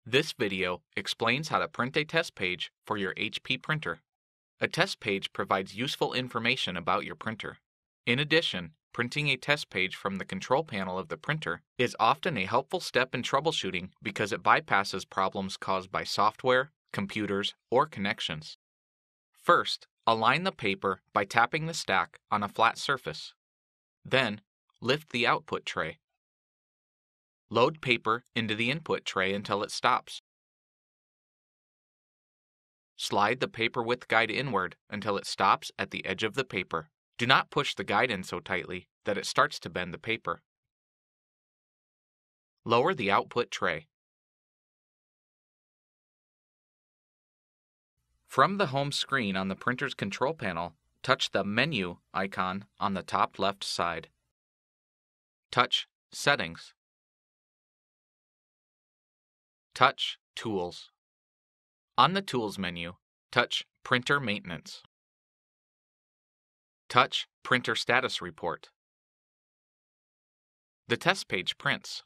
This video explains how to print a test page for your HP printer. A test page provides useful information about your printer. In addition, printing a test page from the control panel of the printer is often a helpful step in troubleshooting because it bypasses problems caused by software, computers, or connections. First, align the paper by tapping the stack on a flat surface. Then, lift the output tray. Load paper into the input tray until it stops. Slide the paper width guide inward until it stops at the edge of the paper. Do not push the guide in so tightly that it starts to bend the paper. Lower the output tray. From the home screen on the printer's control panel, touch the Menu icon on the top left side. Touch Settings. Touch Tools. On the Tools menu, touch Printer Maintenance. Touch Printer Status Report. The test page prints.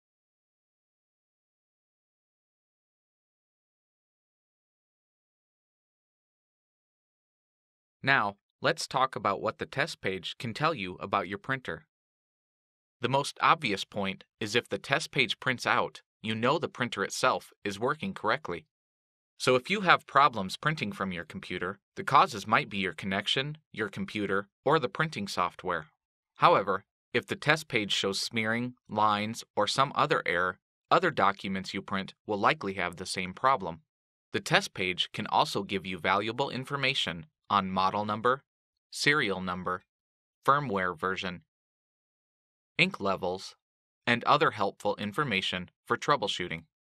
Now, let's talk about what the test page can tell you about your printer. The most obvious point is if the test page prints out, you know the printer itself is working correctly. So if you have problems printing from your computer, the causes might be your connection, your computer, or the printing software. However, if the test page shows smearing, lines, or some other error, other documents you print will likely have the same problem. The test page can also give you valuable information on model number, serial number, firmware version, ink levels, and other helpful information for troubleshooting.